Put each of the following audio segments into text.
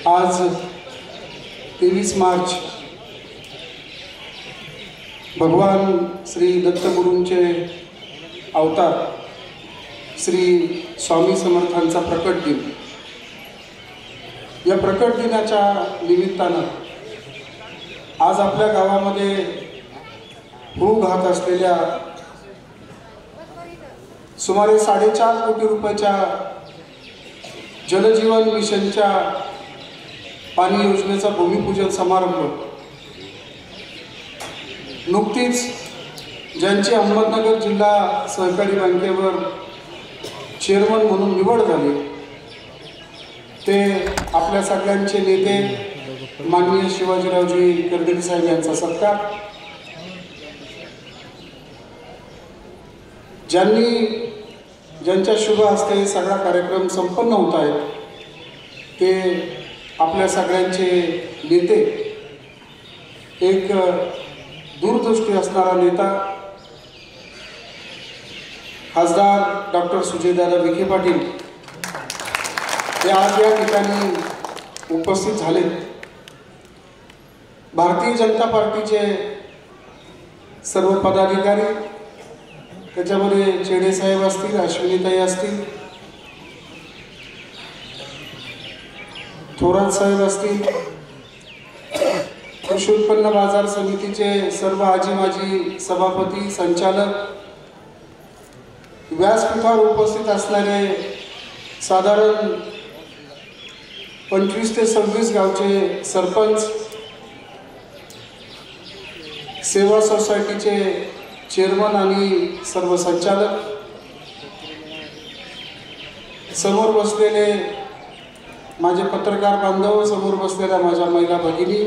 आज 23 मार्च भगवान श्री दत्तगुरूंचे अवतार श्री स्वामी समर्थांचा प्रकट दिन। या प्रकट दिनाच्या निमित्तानं आज आपल्या गावामध्ये होऊ घात असलेल्या सुमारे 4.5 कोटी रुपयाच्या जलजीवन मिशनच्या पाणी योजनेचा भूमिपूजन समारंभ नुकतीच ज्यांची अहमदनगर जिल्हा सहकारी बँकेवर चेअरमन म्हणून निवड झाली ते आपल्या सगळ्यांचे नेते माननीय शिवाजीरावजी कर्डिले साहेब यांचा सत्कार। ज्यांच्या शुभ हस्ते सगळा कार्यक्रम संपन्न होत आहे ते आपल्या सगळ्यांचे नेते, एक दूरदृष्टी असणारा नेता खासदार डॉक्टर सुजयदादा विखे पाटील हे आज या ठिकाणी उपस्थित झाले। भारतीय जनता पार्टीचे सर्व पदाधिकारी, त्याच्यामध्ये चेडे साहेब असतील, अश्विनीताई असतील, थोरात साहेब असतील, कृषी उत्पन्न बाजार समितीचे सर्व आजी माजी सभापती, संचालक, व्यासपीठावर उपस्थित असणारे साधारण 25 ते 26 गावचे सरपंच, सेवा सोसायटीचे चेअरमन आणि सर्व संचालक, समोर बसलेले माझे पत्रकार बांधव, समोर बसलेल्या माझ्या महिला भगिनी,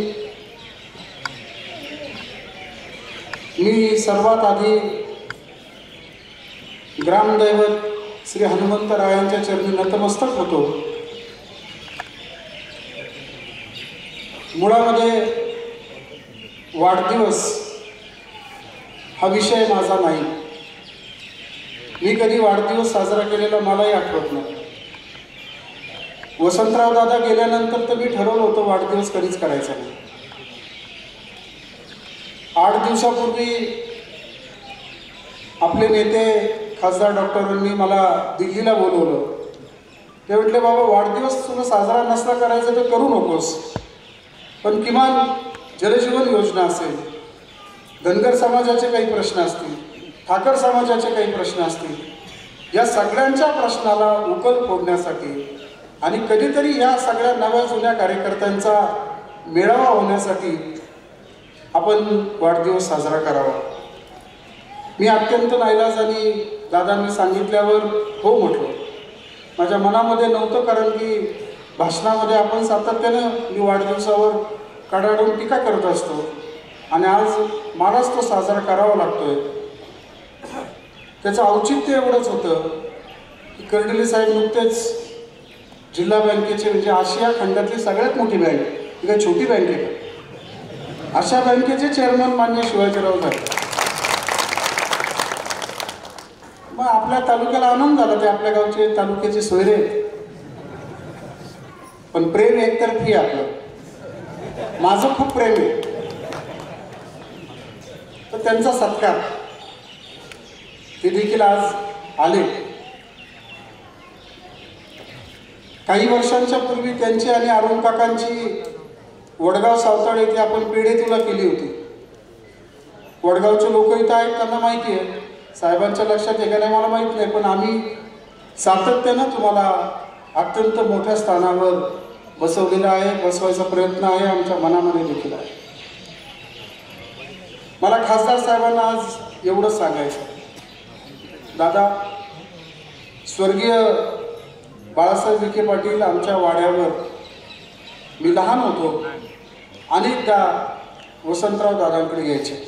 मी सर्वात आधी ग्रामदैवत श्री हनुमंतरायांच्या चरणी नतमस्तक होतो। मुळामध्ये वाढदिवस हा विषय माझा नाही, मी कधी वाढदिवस साजरा केलेला मलाही आठवत नाही। वसंतराव दादा गेल्यानंतर तर मी ठरवलं होतं वाढदिवस कधीच करायचा नाही। 8 दिवसापूर्वी आपले नेते खासदार डॉक्टरांनी मला दिल्लीला बोलवलं। ते म्हटले, बाबा वाढदिवस तुला साजरा नसला करायचा तर करू नकोस, पण किमान जलजीवन योजना असेल, धनगर समाजाचे काही प्रश्न असतील, ठाकर समाजाचे काही प्रश्न असतील, या सगळ्यांच्या प्रश्नाला उकल फोडण्यासाठी आणि कधीतरी या सगळ्या नव्या जुन्या कार्यकर्त्यांचा मेळावा होण्यासाठी आपण वाढदिवस साजरा करावा। मी अत्यंत नाईलाजाने दादांनी सांगितल्यावर हो म्हटलो। माझ्या मनामध्ये नव्हतं, कारण की भाषणामध्ये आपण सातत्यानं मी वाढदिवसावर कडाडून टीका करत असतो आणि आज मलाच तो साजरा करावा लागतोय। त्याचं औचित्य एवढंच होतं की कर्डिले साहेब नुकतेच जिल्हा बँकेचे, म्हणजे आशिया खंडातली सगळ्यात मोठी बँक, ही काही छोटी बँक आहे का, अशा बँकेचे चेअरमन मान्य शिवाजीराव झाले। मग आपल्या तालुक्याला आनंद झाला, ते आपल्या गावचे तालुक्याचे सोयरे, पण प्रेम एकतर्फी आपलं, माझं खूप प्रेम आहे, तर त्यांचा सत्कार ते देखील आज आले। काही वर्षांच्या पूर्वी त्यांची आणि अरुण काकांची वडगाव सावताळ येथे आपण पेढे तुला केली होती। वडगावचे लोक इथं आहेत, त्यांना माहिती आहे, साहेबांच्या लक्षात आहे का नाही मला माहीत नाही, पण आम्ही सातत्यानं तुम्हाला अत्यंत मोठ्या स्थानावर बसवलेलं आहे, बसवायचा प्रयत्न आहे, आमच्या मनामध्ये देखील आहे। मला खासदार साहेबांना आज एवढंच सांगायचं, दादा, स्वर्गीय बाळासाहेब विखे पाटील आमच्या वाड्यावर, मी लहान होतो, अनेकदा वसंतराव दादांकडे यायचे।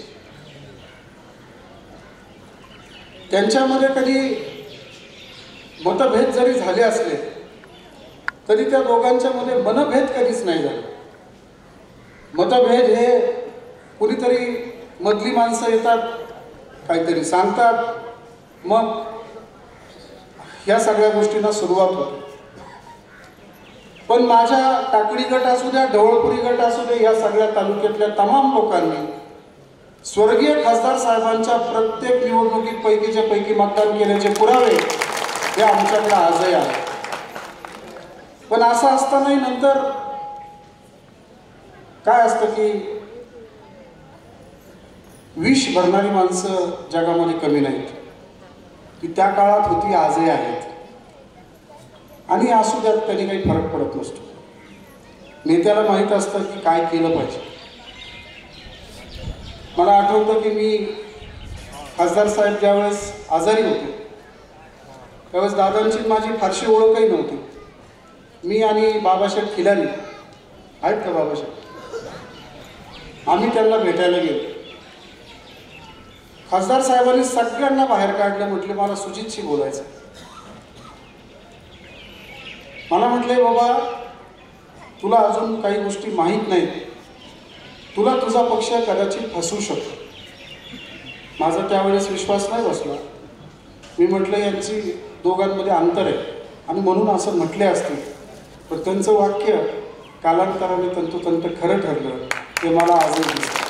त्यांच्यामध्ये कधी मतभेद जरी झाले असले तरी त्या दोघांच्या मध्ये मनभेद कधीच नाही झाले। मतभेद हे कुणीतरी मधली माणसं येतात, काहीतरी सांगतात, मग ह्या सगळ्या गोष्टींना सुरुवात होते। पण माझ्या टाकळी गट असू द्या, ढवळपुरी गट असू द्या, या सगळ्या तालुक्यातल्या तमाम लोकांनी स्वर्गीय खासदार साहेबांच्या प्रत्येक निवडणुकीत पैकीच्या पैकी मतदान केल्याचे पुरावे हे आमच्याकडे आजही आहे. पण असं असतानाही नंतर काय असतं की विष भरणारी माणसं जगामध्ये कमी नाहीत. ती त्या काळात होती, आजही आहेत. आणि असू द्यात, त्यांनी काही फरक पडत नसतो. नेत्याला माहीत असतं की काय केलं पाहिजे. मला आठवतं की मी खासदार साहेब ज्यावेळेस आजारी होते त्यावेळेस दादांची माझी फारशी ओळखही नव्हती. मी आणि बाबासाहेब खिलारी आहेत का बाबासाहेब, आम्ही त्यांना भेटायला गेलो. खासदार साहेबांनी सगळ्यांना बाहेर काढलं. म्हटले मला सुजितशी बोलायचं. मला म्हटले बाबा तुला अजून काही गोष्टी माहीत नाहीत, तुला तुझा पक्ष कदाचित फसवू शकतो. माझा त्यावेळेस विश्वास नाही बसला. मी म्हटलं यांची दोघांमध्ये अंतर आहे आणि म्हणून असं म्हटले असतील. पण त्यांचं वाक्य कालांतराने तंतोतंत खरं ठरलं ते मला आजही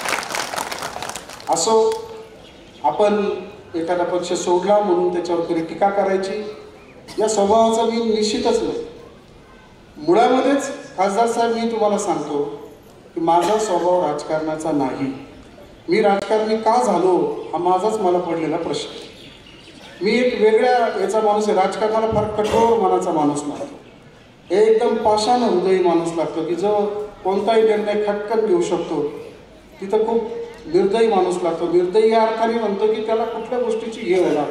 दिसतं. असो, आपण एखादा पक्ष सोडला म्हणून त्याच्यावर तरी टीका करायची या स्वभावाचा मी निश्चितच नाही. मुळामध्येच खासदार साहेब मी तुम्हाला सांगतो की माझा स्वभाव राजकारणाचा नाही. मी राजकारणी का झालो हा माझाच मला पडलेला प्रश्न. मी एक वेगळ्या याचा माणूस आहे. राजकारणाला फार कठोर मनाचा माणूस लागतो. एकदम पाषाण हृदयी माणूस लागतो की जो कोणताही निर्णय खटकन घेऊ शकतो. तिथं खूप निर्दयी माणूस लागतो. निर्दयी या अर्थाने म्हणतो की त्याला कुठल्या गोष्टीची हे होणार.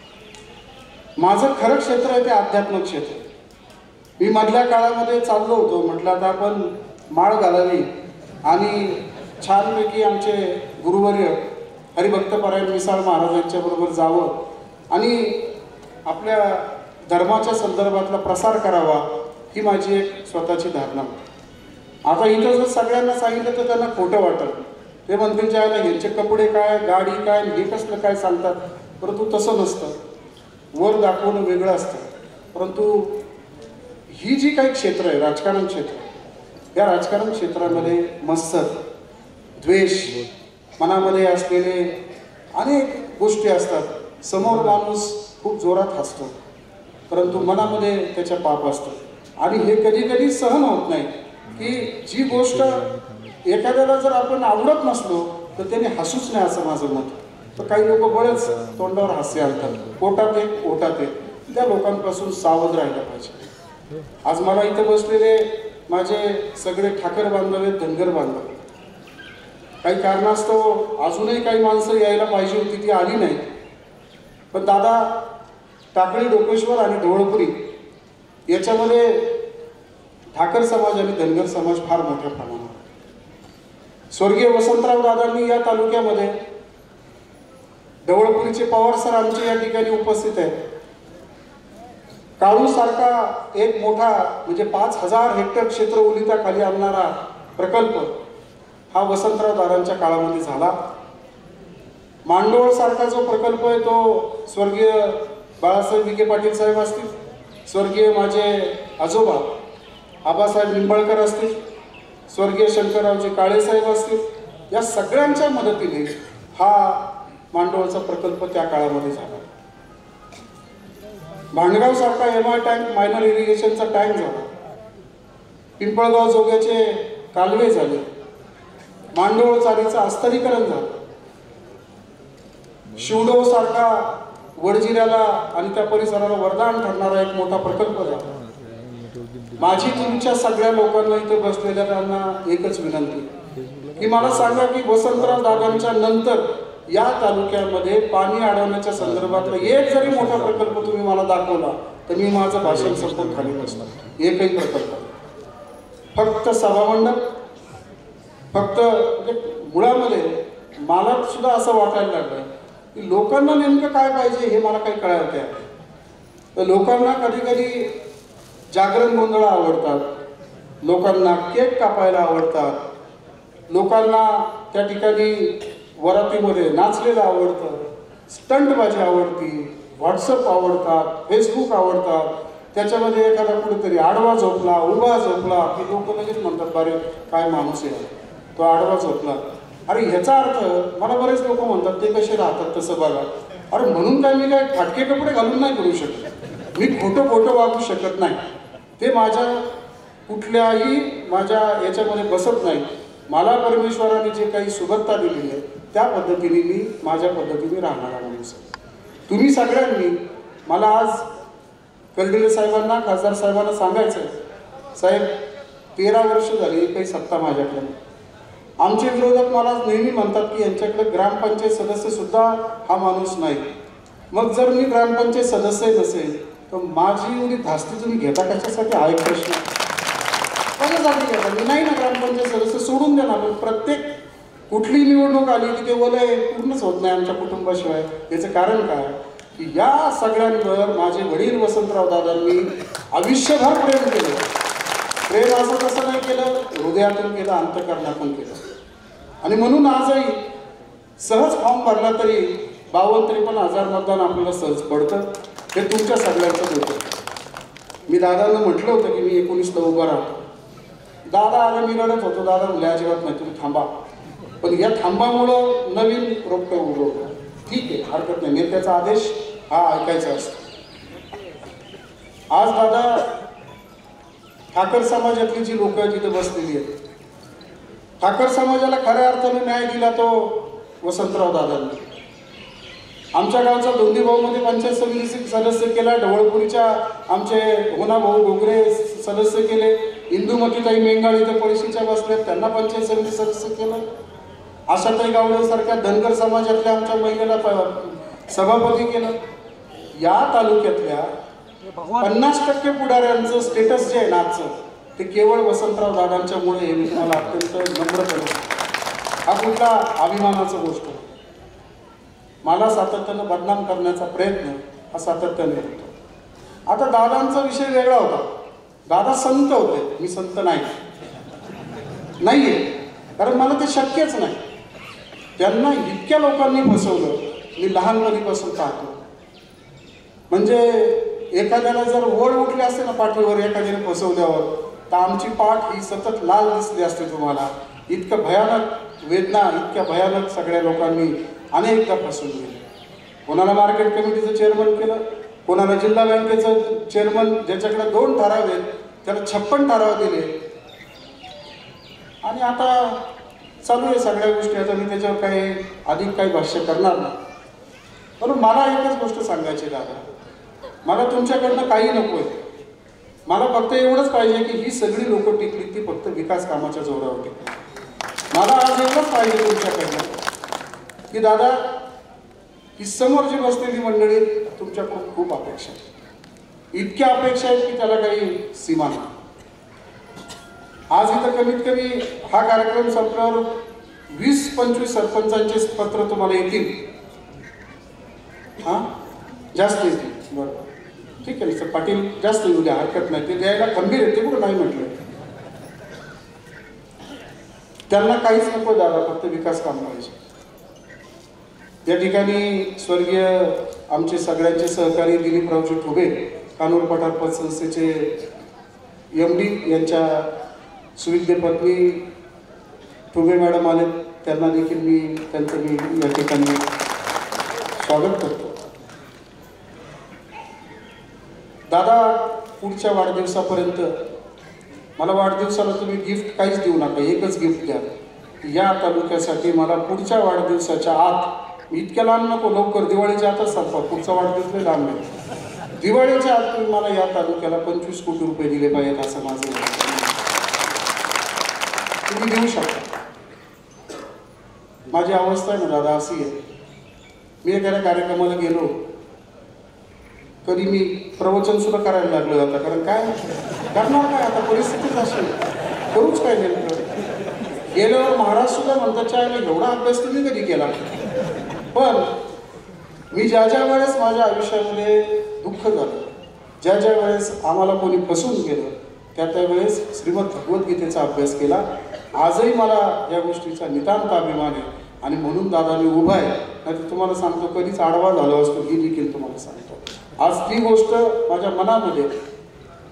माझं खरं क्षेत्र आहे ते आध्यात्मिक क्षेत्र. मी मधल्या काळामध्ये चाललो होतो, म्हटलं आता आपण माळ घालावी आणि छानपैकी आमचे गुरुवर्य हरिभक्तपरायण मिसाळ महाराजांच्या बरोबर जावं आणि आपल्या धर्माच्या संदर्भातला प्रसार करावा, ही माझी एक स्वतःची धारणा होती. आता इथं जर सगळ्यांना सांगितलं तर त्यांना खोटं वाटतं. ते म्हणतील ज्याला ह्यांचे कपडे काय, गाडी काय, हे कसलं काय सांगतात. परंतु तसं नसतं. वर दाखवणं वेगळं असतं. परंतु ही जी काही क्षेत्र आहे, राजकारण क्षेत्र, या राजकारण क्षेत्रामध्ये मत्सर, द्वेष, मनामध्ये असलेले अनेक गोष्टी असतात. समोर माणूस खूप जोरात हसतो परंतु मनामध्ये त्याच्या पाप असतं. आणि हे कधी कधी सहन होत नाही की जी गोष्ट एखाद्याला जर आपण आवडत नसलो तर त्याने हसूच नाही, असं माझं मत. तर काही लोक बरेच तोंडावर हास्य आणतात, पोटात एक ओटात एक. त्या लोकांपासून सावध राहायला पाहिजे. आज मला इथं बसलेले माझे सगळे ठाकर बांधव आहेत, धनगर बांधव. काही कारणास्तव अजूनही काही माणसं यायला पाहिजे होती, ती आली नाही. पण दादा टाकळी, डोकेश्वर आणि ढवळपुरी याच्यामध्ये ठाकर समाज आणि धनगर समाज फार मोठ्या प्रमाणावर. स्वर्गीय वसंतराव दादांनी या तालुक्यामध्ये, ढवळपुरीचे पवार सर आमचे या ठिकाणी उपस्थित आहेत. काळूसारखा एक मोठा म्हणजे 5000 हेक्टर क्षेत्र ओलिताखाली आणणारा प्रकल्प हा वसंतराव दादांच्या काळामध्ये झाला. मांडोळ सारखा जो प्रकल्प आहे तो स्वर्गीय बाळासाहेब विखे पाटील साहेब असतील, स्वर्गीय माझे आजोबा आबासाहेब निंबाळकर असतील, स्वर्गीय शंकररावजी काळे साहेब असतील, या सगळ्यांच्या मदतीने हा मांडोळचा प्रकल्प त्या काळामध्ये झाला. भांडगाव सारखा MI टँक, मायनर इरिगेशनचा टँक झाला. पिंपळगाव जोग्याचे कालवे झाले. मांडोळ चारीचं अस्तरीकरण झालं. शिवडो सारखा वडजिऱ्याला आणि त्या परिसराला वरदान ठरणारा एक मोठा प्रकल्प झाला. माझी तुमच्या सगळ्या लोकांना इथे बसलेल्या त्यांना एकच विनंती की मला सांगा की वसंतराव दादांच्या नंतर या तालुक्यामध्ये पाणी अडवण्याच्या संदर्भातला एक जरी मोठा प्रकल्प तुम्ही मला दाखवला तर मी माझं भाषण संपून खाली बसणार. एकही प्रकल्प, फक्त सभामंडप, फक्त म्हणजे मुळामध्ये मला सुद्धा असं वाटायला लागलं की लोकांना नेमकं काय पाहिजे हे मला काही कळायला तयार नाही. तर लोकांना कधी कधी जागरण गोंधळ आवडतात, लोकांना केक कापायला आवडतात, लोकांना त्या ठिकाणी वरातीमध्ये नाचलेलं आवडतं, स्टंटबाजी आवडती, व्हॉट्सअप आवडतात, फेसबुक आवडतात. त्याच्यामध्ये एखादा कुठेतरी आडवा झोपला, उभा झोपला की लोक लगेच म्हणतात, बरे काय माणूस आहे तो आडवा झोपला. अरे ह्याचा अर्थ मला बरेच लोक म्हणतात ते कसे राहतात तसं बघा. अरे म्हणून काय मी काय फाटके कपडे घालून नाही करू शकत, मी खोटं वागू शकत नाही. ते माझ्या कुठल्याही माझ्या याच्यामध्ये बसत नाही. मला परमेश्वराने जे काही सुबत्ता दिलेली आहे त्या पद्धतीने मी माझ्या पद्धतीने राहणारा माणूस आहे. तुम्ही सगळ्यांनी मला आज कर्डिले साहेबांना, खासदार साहेबांना सांगायचं आहे, साहेब 13 वर्ष झाली काही सत्ता माझ्याकडे. आमचे विरोधक मला नेहमी म्हणतात की यांच्याकडे ग्रामपंचायत सदस्य सुद्धा हा माणूस नाही. मग जर मी ग्रामपंचायत सदस्य नसेल तर माझी एवढी धास्ती तुम्ही घेता कशासाठी हा एक प्रश्न. कशासाठी घेता? मी नाही ना ग्रामपंचायत सदस्य, सोडून द्या ना. पण प्रत्येक कुठली निवडणूक आली की ते वलय पूर्णच होत नाही आमच्या कुटुंबाशिवाय. याचं कारण काय की या सगळ्यांवर माझे वडील वसंतराव दादांनी आयुष्यभर प्रेम केलं. प्रेम असं तसं नाही केलं, हृदयातून केलं, अंतःकरणातून केलं. आणि म्हणून आजही सहज फॉर्म भरला तरी 52-53 हजार मतदान आपल्याला सहज पडतं. हे तुमच्या सगळ्यांचं होतं. मी दादांना म्हटलं होतं की मी 19ला उभं राहतो. दादा आले, मी रडत होतो. दादा म्हणले अजिबात नाही, तुम्ही थांबा. पण या थांबामुळं नवीन रोपटं उभं होतं. ठीक आहे, हरकत नाही, नेत्याचा आदेश हा ऐकायचा असतो. आज दादा ठाकर समाजातली जी लोक तिथे बसलेली आहेत, ठाकर समाजाला खऱ्या अर्थाने न्याय दिला तो वसंतराव दादांनी. आमच्या गावचा दोंदीभाऊमध्ये पंचायत समिती सदस्य केला, ढवळपुरीच्या आमचे होनाभाऊ घोगरे सदस्य केले, इंदुमतीताई मेंगाळ इथे पळशीच्या बसल्यात त्यांना पंचायत समिती सदस्य केलं. आशाताई गावडेसारख्या धनगर समाजातल्या आमच्या महिलेला सभापती केलं. या तालुक्यातल्या 50% पुढाऱ्यांचं स्टेटस जे आहे ना आजचं, ते केवळ वसंतराव दादांच्यामुळे हे मी तुम्हाला अत्यंत नम्र करतो. हा कुठला अभिमानाचा गोष्ट. मला सातत्यानं बदनाम करण्याचा प्रयत्न हा सातत्याने होतो. आता दादांचा विषय वेगळा होता. दादा संत होते, मी संत नाहीये, कारण मला ते शक्यच नाही. त्यांना इतक्या लोकांनी फसवलं मी लहानपणीपासून पाहतो. म्हणजे एखाद्याला जर ओढ उठली असते ना पाठीवर एखाद्याने फसवल्यावर, तर आमची पाठ ही सतत लाल दिसली असते तुम्हाला. इतकं भयानक वेदना, इतक्या भयानक सगळ्या लोकांनी अनेकदा फसवून गेले. कोणाला मार्केट कमिटीचं चेअरमन केलं, कोणाला जिल्हा बँकेचं चेअरमन, ज्याच्याकडे 2 ठराव आहेत त्याला 56 ठराव दिले. आणि आता चालू आहे सगळ्या गोष्टी. आता मी त्याच्यावर अधिक काही भाष्य करणार नाही. पण मला एकच गोष्ट सांगायची दादा, मला तुमच्याकडनं काही नको आहे. मला फक्त एवढंच पाहिजे की ही सगळी लोकं टिकली ती फक्त विकास कामाच्या जोरावर टिकली. मला आज एवढंच पाहिजे तुमच्याकडनं की दादा, ही समोर जी बसलेली मंडळी तुमच्याकडून खूप अपेक्षा आहेत. इतक्या अपेक्षा आहेत की त्याला काही सीमा नाही. आज इथं कमीत कमी हा कार्यक्रम संपल्यावर 20-25 सरपंचांचे पत्र तुम्हाला येतील. हां, जास्त येतील. बरं, ठीक आहे सर, पाटील जास्त येऊ द्या, हरकत नाही. ते द्यायला खंबीर येते, कुठं नाही म्हटलं. त्यांना काहीच नको दादा, फक्त विकास काम पाहिजे. या ठिकाणी स्वर्गीय आमचे सगळ्यांचे सहकारी दिलीपरावजी ठुबे, कानूर पठार पतसंस्थेचे MD, यांच्या सुविद्य पत्नी ठुबे मॅडम आले, त्यांना देखील मी या ठिकाणी स्वागत करतो. दादा, पुढच्या वाढदिवसापर्यंत मला वाढदिवसाला तुम्ही गिफ्ट काहीच देऊ नका, एकच गिफ्ट द्या. या तालुक्यासाठी मला पुढच्या वाढदिवसाच्या आत, इतक्या लांब नको, लवकर दिवाळीच्या आतच संपवा, पुढचा वाढदिवस लय लांब आहे. दिवाळीच्या आत तुम्ही मला या तालुक्याला 25 कोटी रुपये दिले पाहिजेत, असं माझं तुम्ही देऊ शकता. माझी अवस्था आहे ना दादा अशी आहे, मी एखाद्या कार्यक्रमाला गेलो, कधी मी प्रवचन सुद्धा करायला लागलो आता. कारण काय करणार काय, आता परिस्थितीच अशी, करूच काय नेमकं. गेल्यावर महाराज सुद्धा म्हणतात, चायला एवढा अभ्यास तुम्ही कधी केला. पण मी ज्या वेळेस माझ्या आयुष्यामध्ये दुःख झालं, ज्या वेळेस आम्हाला कोणी फसवून गेलं, त्या वेळेस श्रीमद भगवद्गीतेचा अभ्यास केला. आजही मला या गोष्टीचा नितांत अभिमान आहे. आणि म्हणून दादा मी उभा आहे. नाही तर तुम्हाला सांगतो कधीच आडवा झालो असतो, ही देखील तुम्हाला सांगतो. आज ती गोष्ट माझ्या मनामध्ये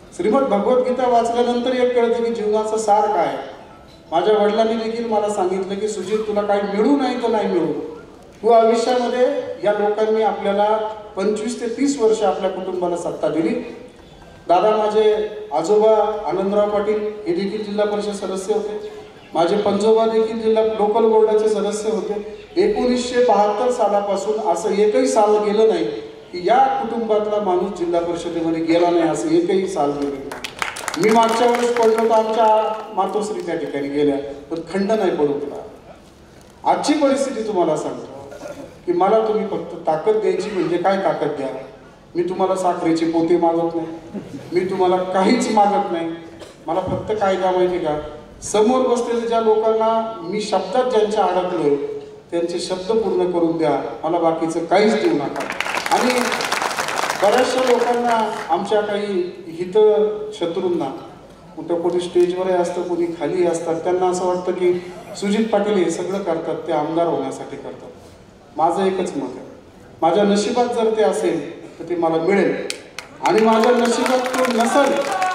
श्रीमद भगवद्गीता वाचल्यानंतर एक कळतं की जीवनाचं सार काय. माझ्या वडिलांनी देखील मला सांगितलं की सुजित, तुला काही मिळू नाही तर नाही मिळू, तू आयुष्यामध्ये या लोकांनी आपल्याला 25 ते 30 वर्ष आपल्या कुटुंबाला सत्ता दिली. दादा माझे आजोबा आनंदराव पाटील हे देखील जिल्हा परिषद सदस्य होते. माझे पंजोबा देखील जिल्हा लोकल बोर्डाचे सदस्य होते. 1972 सालापासून असं एकही साल गेलं नाही की या कुटुंबातला माणूस जिल्हा परिषदेमध्ये गेला नाही, असं एकही साल गेलं नाही. मी मागच्या वेळेस पडलो तर आमच्या मातोश्री त्या ठिकाणी गेल्या, पण खंड नाही पडू तुला. आजची परिस्थिती तुम्हाला सांगतो की मला तुम्ही फक्त ताकद द्यायची, म्हणजे काय ताकद द्या. मी तुम्हाला साखरेचे पोते मागत नाही, मी तुम्हाला काहीच मागत नाही. मला फक्त काय द्या माहिती का, समोर बसलेल्या ज्या लोकांना मी शब्दात ज्यांच्या अडकलोय त्यांचे शब्द पूर्ण करून द्या, मला बाकीचं काहीच देऊ नका. आणि बऱ्याचशा लोकांना, आमच्या काही हित शत्रूंना, कुठं कोणी स्टेजवरही असतं, कोणी खाली असतात, त्यांना असं वाटतं की सुजित पाटील हे सगळं करतात ते आमदार होण्यासाठी करतात. माझं एकच मत आहे, माझ्या नशिबात जर ते असेल तर ते मला मिळेल, आणि माझ्या नशिबात तो नसेल,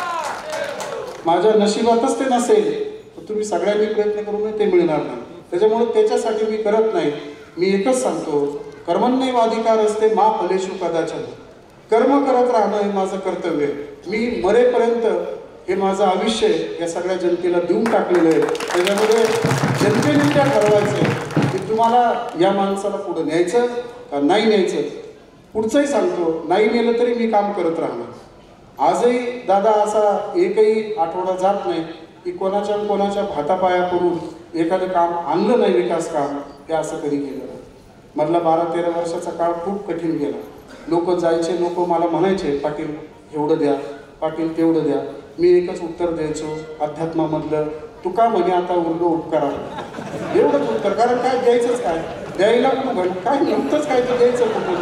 माझ्या नशिबातच ते नसेल तर तुम्ही सगळ्यांनी प्रयत्न करून ते मिळणार नाही. त्याच्यामुळे त्याच्यासाठी मी करत नाही. मी एकच सांगतो, कर्मण्येवाधिकार असते मा फलेषु कदाचन. कर्म करत राहणं हे माझं कर्तव्य आहे. मी मरेपर्यंत हे माझं आयुष्य या सगळ्या जनतेला देऊन टाकलेलं आहे. त्याच्यामध्ये जनतेने त्या ठरवायचं की तुम्हाला या माणसाला पुढं न्यायचं का नाही न्यायचं. पुढचंही सांगतो, नाही नेलं तरी मी काम करत राहणार. आजही दादा असा एकही आठवडा जात नाही की कोणाच्या भातापाया करून एखादं काम आणलं नाही, विकास काम हे असं कधी केलं नाही. मधला 12-13 वर्षाचा काळ खूप कठीण गेला. लोक जायचे, लोक मला म्हणायचे पाटील एवढं द्या, पाटील तेवढं द्या. मी एकच उत्तर द्यायचो अध्यात्मामधलं, तुका म्हणे आता उरलो उपकारा. एवढंच उत्तर, कारण काय द्यायचंच काय, द्यायला कुठं काय नव्हतंच काय तर द्यायचं कुठून.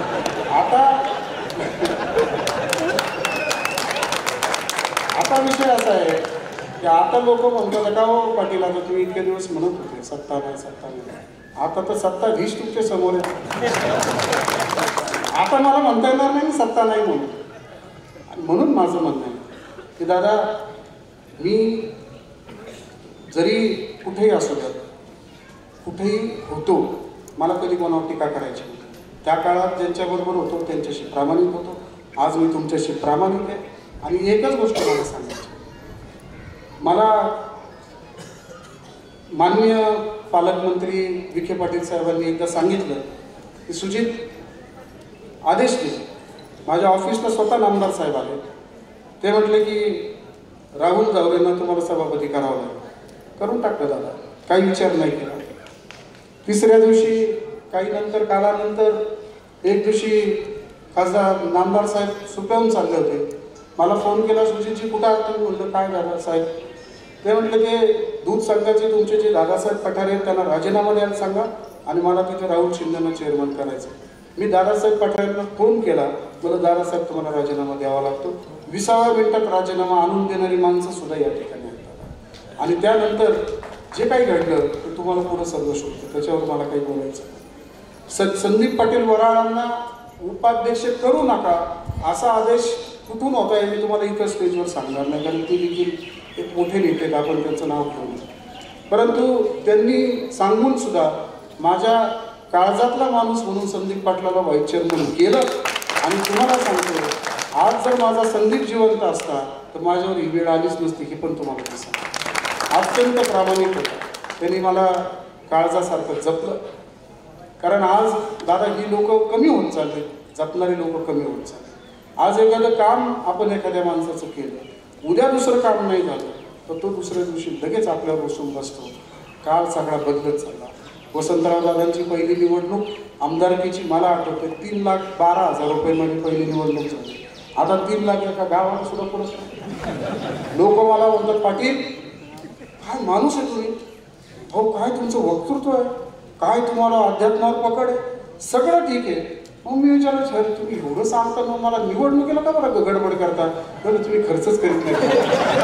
आता विषय असा आहे की आता लोक म्हणतात का हो पाटील, आता तुम्ही इतके दिवस म्हणत होते सत्ता नाही सत्ता नाही, आता तर सत्ताधीश तुमच्या समोर आहे. आता मला म्हणता येणार नाही सत्ता नाही म्हणून. म्हणून माझं म्हणणं आहे की दादा, मी जरी कुठेही असू द्या, कुठेही होतो, मला कधी कोणावर टीका करायची नाही. त्या काळात ज्यांच्याबरोबर होतो त्यांच्याशी प्रामाणिक होतो. आज मी तुमच्याशी प्रामाणिक आहे. आणि एकच गोष्ट मला सांगायची, मला माननीय पालकमंत्री विखे पाटील साहेबांनी एकदा सांगितलं की सुजित, आदेश दिले. माझ्या ऑफिसला स्वतः नामदार साहेब आले. ते म्हटले की राहुल जावरेंना तुम्हाला सभापती करावं लागेल. करून टाकलं दादा, काही विचार नाही केला. तिसऱ्या दिवशी, काही नंतर कालानंतर, एक दिवशी खासदार नामदार साहेब सुप्याहून चालले होते. मला फोन केला, सुजितजी कुठं आहात तुम्ही? म्हणलं काय दादा साहेब? ते म्हटलं ते दूध संघाचे तुमचे जे दादासाहेब पठारे आहेत त्यांना राजीनामा द्यायला सांगा आणि मला तिथे राहुल शिंदेना चेअरमन करायचं. मी दादासाहेब पठारेंना फोन केला, मला दादासाहेब तुम्हाला राजीनामा द्यावा लागतो. 20व्या मिनिटात राजीनामा आणून देणारी माणसं सुद्धा या ठिकाणी आहेत. आणि त्यानंतर जे काही घडलं ते तुम्हाला पुढं समजू शकतो, त्याच्यावर मला काही बोलायचं. संदीप पाटील वराळांना उपाध्यक्ष करू नका असा आदेश कुठून होता हे मी तुम्हाला इथं स्टेजवर सांगणार नाही, कारण ते देखील एक मोठे नेते आहेत, आपण त्यांचं नाव घेऊन. परंतु त्यांनी सांगून सुद्धा माझ्या काळजातला माणूस म्हणून संदीप पाटलाला व्हाईस चेअरमन केलं. आणि तुम्हाला सांगतो, आज जर माझा संदीप जिवंत असता तर माझ्यावर ही वेळ आलीच नसती, हे पण तुम्हाला दिसतं. अत्यंत प्रामाणिक होता, त्यांनी मला काळजासारखं जपलं. कारण आज दादा ही लोक कमी होत चालले, जपणारी लोक कमी होत चालले. आज एखादं काम आपण एखाद्या माणसाचं केलं, उद्या दुसरं काम नाही झालं तर तो दुसऱ्या दिवशी लगेच आपल्यावर बसून बसतो. काळ सगळा बदलत चालला. वसंतराव दादांची पहिली निवडणूक आमदारकीची मला आठवते 3,12,000 रुपये पहिली निवडणूक झाली. आता 3 लाख एका गावाला सुद्धा पुरस्कार. लोक मला म्हणतात पाटील काय माणूस आहे तुम्ही, हो काय तुमचं वक्तृत्व आहे, काय तुम्हाला अध्यात्मावर पकड आहे, सगळं ठीक आहे. मग मी विचारलं सर तुम्ही एवढं सांगता मग मला निवडणुकीला का बरं गडबड करता, तर तुम्ही खर्चच करीत नाही.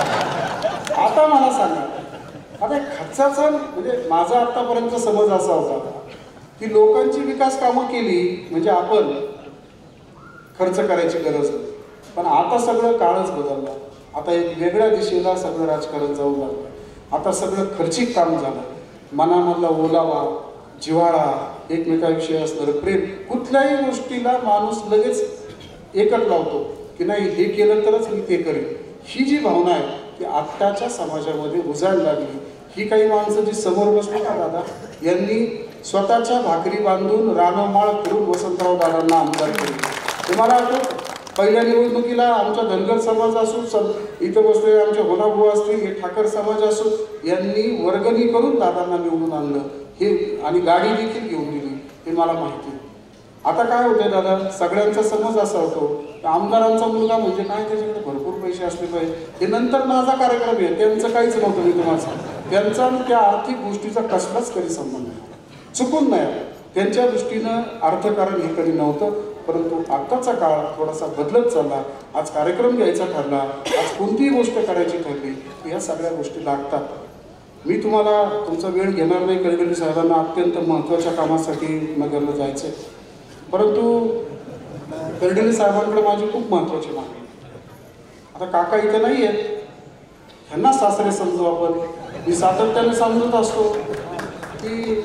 आता मला सांगा, आता खर्चाचा म्हणजे माझा आतापर्यंत समज असा होता की लोकांची विकास कामं केली म्हणजे आपण खर्च करायची गरज नाही. पण आता सगळं काळच बदलला. आता एक वेगळ्या दिशेला सगळं राजकारण जाऊ लागलं. आता सगळं खर्चिक काम झालं. मनामधला ओलावा, जिव्हाळा, एकमेकाविषयी असणारं प्रेम, कुठल्याही गोष्टीला माणूस लगेच एकच लावतो की नाही हे केलं तरच मी ते करेन. ही जी भावना आहे ती आत्ताच्या समाजामध्ये रुजायला लागली. ही काही माणसं जी समोर बसली का दादा, यांनी स्वतःच्या भाकरी बांधून रानमाळ फिरून वसंतराव दादांना आमदार केले. तुम्हाला आठवतं पहिल्या निवडणुकीला आमचा धनगर समाज असो, इथं बसलेले आमचे होनाभाऊ असतील, हे ठाकर समाज असो, यांनी वर्गणी करून दादांना निवडून आणलं हे, आणि गाडी देखील घेऊन दिली हे मला माहिती. आता काय होतंय दादा, सगळ्यांचा समज असा होतो आमदारांचा मुलगा म्हणजे काय, त्याच्याकडे भरपूर पैसे असले पाहिजे, हे नंतर माझा कार्यक्रम आहे. त्यांचं काहीच नव्हतं. मी तुम्हाला सांगतो, त्यांचा आणि त्या आर्थिक गोष्टीचा कसलाच कधी संबंध नाही. चुकून नाही, त्यांच्या दृष्टीनं अर्थकारण हे कधी नव्हतं. परंतु आत्ताचा काळ थोडासा बदलत चालला. आज कार्यक्रम घ्यायचा ठरला, आज कोणतीही गोष्ट करायची ठरली, या सगळ्या गोष्टी लागतात. मी तुम्हाला तुमचा वेळ घेणार नाही. कडकडे साहेबांना अत्यंत महत्त्वाच्या कामासाठी नगरला जायचं आहे. परंतु कडकडे साहेबांकडे माझी खूप महत्त्वाची मागणी. आता काका इथं नाही आहेत, ह्यांना सासरे समजू आपण. मी सातत्याने समजत असतो की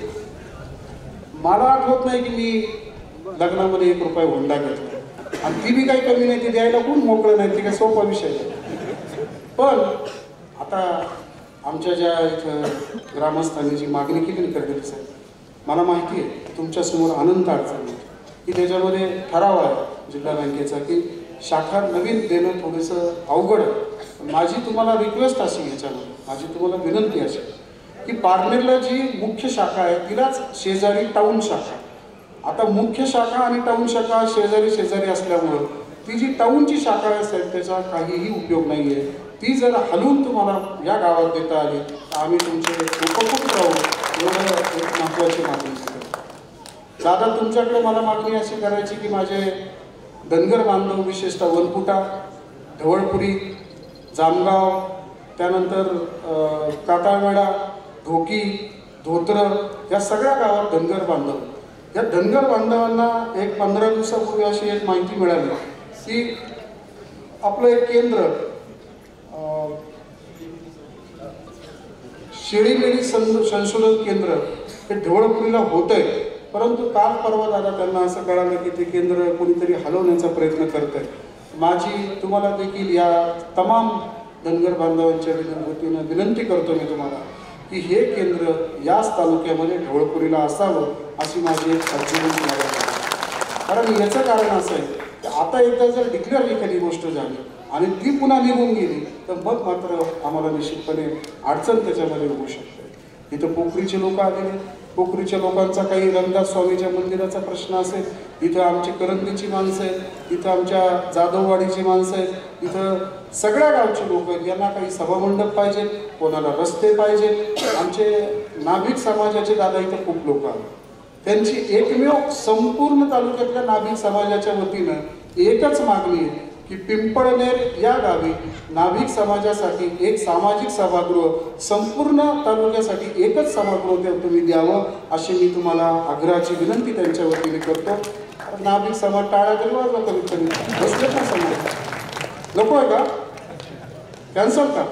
मला आठवत नाही की मी लग्नामध्ये 1 रुपया हुंडा घेतला, आणि ती बी काही कमी नाही, ती द्यायला कोण मोकळं नाही, ती काय सोपा विषय आहे. पण आता आमच्या ज्या इथं ग्रामस्थांनी जी मागणी केली करते साहेब, मला माहिती आहे की तुमच्यासमोर अनंत अडचणी आहेत, की त्याच्यामध्ये ठराव आहे जिल्हा बँकेचा की शाखा नवीन देणं थोडंसं अवघड आहे. माझी तुम्हाला रिक्वेस्ट अशी, ह्याच्यामध्ये माझी तुम्हाला विनंती अशी की पारनेरला जी मुख्य शाखा आहे तिलाच शेजारी टाऊन शाखा. आता मुख्य शाखा आणि टाऊन शाखा शेजारी शेजारी असल्यामुळं ती जी टाऊनची शाखा आहे त्याचा काहीही उपयोग नाही आहे. ती जर हलवून तुम्हाला या गावात देता आली तर आम्ही तुमचे उपकृत राहू, एवढं एक महत्त्वाची मागणी करतो. दादा तुमच्याकडे मला मागणी अशी करायची की माझे धनगर बांधव, विशेषतः वनपुटा, ढवळपुरी, जामगाव, त्यानंतर काटाळवेढा, ढोकी, धोत्रं, या सगळ्या गावात धनगर बांधव, या धनगर बांधवांना एक 15 दिवसापूर्वी अशी एक माहिती मिळाली की आपलं एक केंद्र शेळीमेळी संशोधन केंद्र हे ढवळपुरीला होतंय. परंतु काल परवा दादा त्यांना असं कळालं की ते केंद्र कोणीतरी हलवण्याचा प्रयत्न करत आहे. माझी तुम्हाला देखील या तमाम धनगर बांधवांच्या वतीनं विनंती करतो मी तुम्हाला की हे केंद्र याच तालुक्यामध्ये ढवळपुरीला असावं अशी माझी एक अर्जी तुम्हाला. कारण याचं कारण असं आहे की आता एकदा जर डिक्लेअर एखादी गोष्ट झाली आणि ती पुन्हा निघून गेली तर मग मात्र आम्हाला निश्चितपणे अडचण त्याच्यामध्ये होऊ शकते. इथं पोखरीचे लोक आलेले, पोखरीच्या लोकांचा काही रंगदास स्वामीच्या मंदिराचा प्रश्न असेल, इथं आमची करंदीची माणसं आहेत, इथं आमच्या जाधववाडीची माणसं आहेत, इथं सगळ्या गावचे लोक आहेत. यांना काही सभामंडप पाहिजे, कोणाला रस्ते पाहिजे. आमचे नाभिक समाजाचे दादा इथं खूप लोक आहेत. त्यांची एकमेव संपूर्ण तालुक्यातल्या नाभिक समाजाच्या वतीनं एकच मागणी आहे की पिंपळनेर या गावी नाभिक समाजासाठी एक सामाजिक सभागृह, संपूर्ण तालुक्यासाठी एकच सभागृह तुम्ही द्यावं अशी मी तुम्हाला आग्रहाची विनंती त्यांच्या वतीने करतो. नाभिक समाज टाळा तरी वाजवा, कमीत कमी बसले का समाज नको आहे का, कॅन्सल का.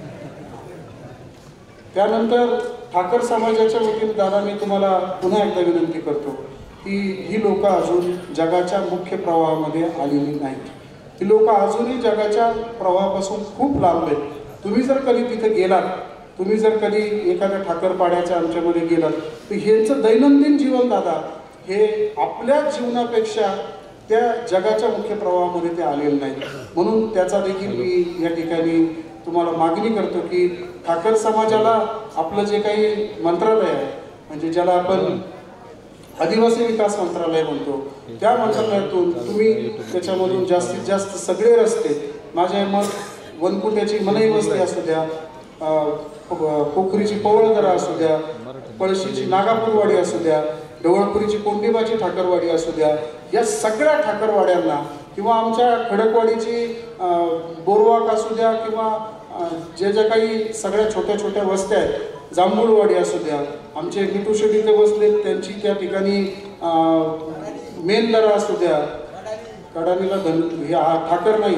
त्यानंतर ठाकर समाजाच्या वतीने दादा मी तुम्हाला पुन्हा एकदा विनंती करतो की ही लोक अजून जगाच्या मुख्य प्रवाहामध्ये आलेली नाहीत. ही लोक अजूनही जगाच्या प्रवाहापासून खूप लांब आहेत. तुम्ही जर कधी तिथे गेलात, तुम्ही जर कधी एखाद्या ठाकरपाड्याच्या आमच्यामध्ये गेलात तर ह्यांचं दैनंदिन जीवन दादा हे आपल्या जीवनापेक्षा त्या जगाच्या मुख्य प्रवाहामध्ये ते आलेले नाहीत. म्हणून त्याचा देखील मी या ठिकाणी तुम्हाला मागणी करतो की ठाकर समाजाला आपलं जे काही मंत्रालय आहे, म्हणजे ज्याला आपण आदिवासी विकास मंत्रालय म्हणतो, त्या मंत्रालयातून तुम्ही त्याच्यामधून जास्तीत जास्त सगळे रस्ते, माझे मत वनकुट्याची मनई वस्ती असू द्या, पोखरीची पवळदरा असू द्या, पळशीची नागापूरवाडी असू द्या, ढवळपुरीची कोंडीबाची ठाकरवाडी असू द्या, या सगळ्या ठाकरवाड्यांना, किंवा आमच्या खडकवाडीची बोरवाक असू द्या, किंवा जे ज्या काही सगळ्या छोट्या छोट्या वस्त्या आहेत, जांभूळवाडी असू द्या, आमचे मिठू शेट इथे बसले त्यांची त्या ठिकाणी मेनदरा असू द्या, कडानीला ठाकर नाही,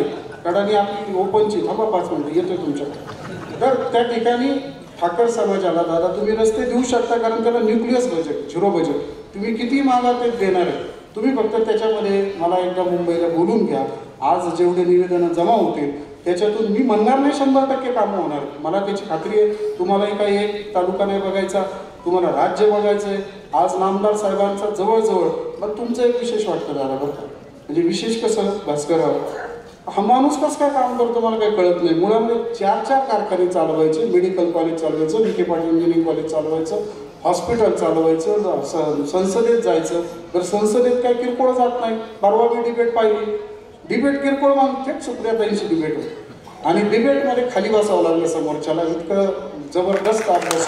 कडाने आपली ओपनची, थांबा 5 मिनिटं येतो तुमच्याकडे. तर त्या ठिकाणी ठाकर समाजाला दादा तुम्ही रस्ते देऊ शकता, कारण त्याला न्यूक्लियस बजेट, 0 बजेट, तुम्ही किती मागा ते देणार आहे. तुम्ही फक्त त्याच्यामध्ये मला एकदा मुंबईला बोलून घ्या. आज जेवढे निवेदनं जमा होतील त्याच्यातून मी म्हणणार नाही 100% कामं होणार, मला त्याची खात्री आहे. तुम्हालाही काही एक तालुका नाही बघायचा, तुम्हाला राज्य बघायचं आहे. आज नामदार साहेबांचा जवळजवळ, मग तुमचं एक विशेष वाटतं दादा बरं का, म्हणजे विशेष कसं भास्करराव, हा माणूस कसं काय काम करतो मला काही कळत नाही. मुळामध्ये 4 कारखाने चालवायचे, मेडिकल कॉलेज चालवायचं, विखे पाटील इंजिनिअरिंग कॉलेज चालवायचं, हॉस्पिटल चालवायचं, संसदेत जायचं. तर संसदेत काय किरकोळ जात नाही. परवा मी डिबेट पाहिली, डिबेट किरकोळ थेट सुप्रियाताईंची डिबेट होती आणि डिबेटमध्ये खाली बसावं लागलं समोरच्याला. इतकं जबरदस्त अभ्यास